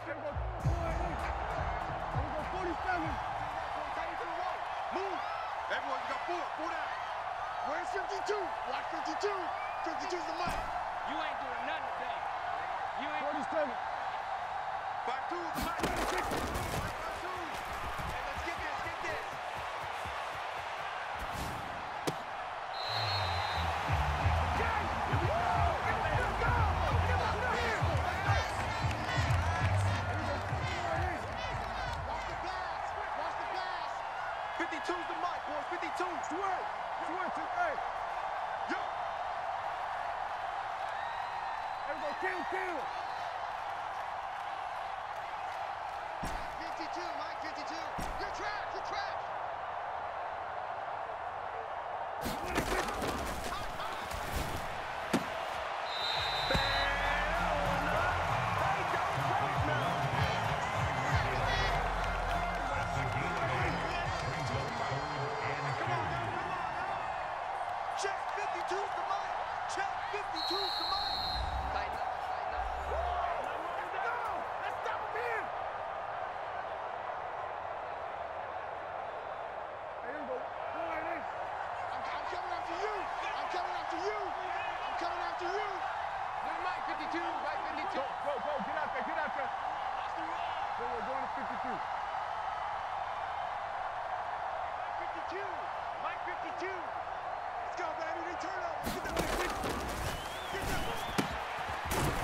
There we go. There we go, 47. Move. Everyone, you got 4. 4 down. Where's 52? Watch 52. 52's the mic. You ain't doing nothing today. You ain't. 47. 5-2 is the mic. 5-2. Hey, let's get this. Get this. Two's the mic, boys. 52. Swear. Hey. Yo. There we go. Kill. 52, Mike. 52. You're trapped. You're trapped. Check 52's the mic. Check 52's the mic. Tighten up. Let's stop him here. Hey, here we go. I'm coming after you. I'm coming after you. I'm coming after you. Good Mike 52. Mike 52. Go. Get out there. Go, we're going to 52. 52. Mike 52. Let's go, baby. They turn up. Get that. Get that.